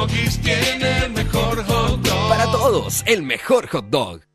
Doggies tiene el mejor hot dog. Para todos, el mejor hot dog.